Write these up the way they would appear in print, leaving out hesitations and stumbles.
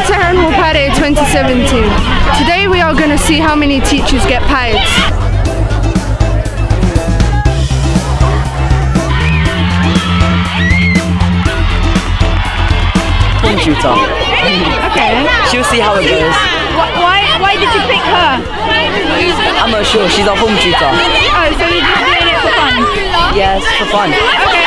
to Heron Hall Party 2017. Today we are going to see how many teachers get paid. Form tutor. Okay. She'll see how it goes. Why did you pick her? I'm not sure. She's our form tutor. Oh, so you're just doing it for fun? Yes, for fun. Okay.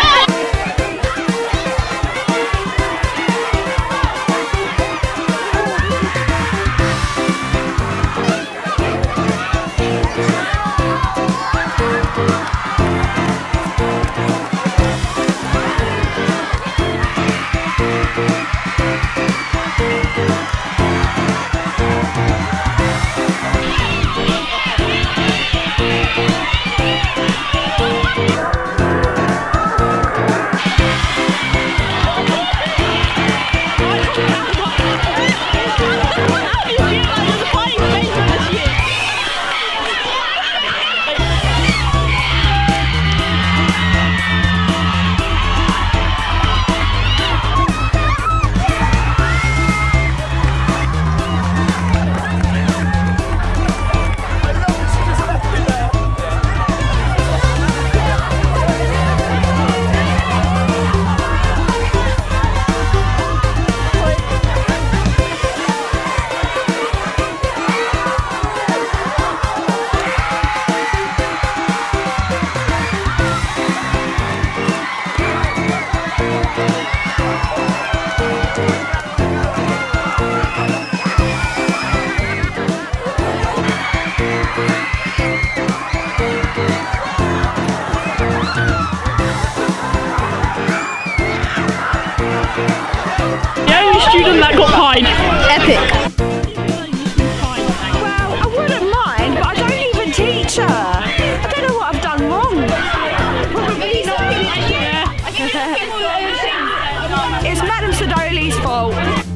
Student that got pied. Epic. Well, I wouldn't mind, but I don't even teach her. I don't know what I've done wrong. Probably not. It's Madam Sidoli's fault.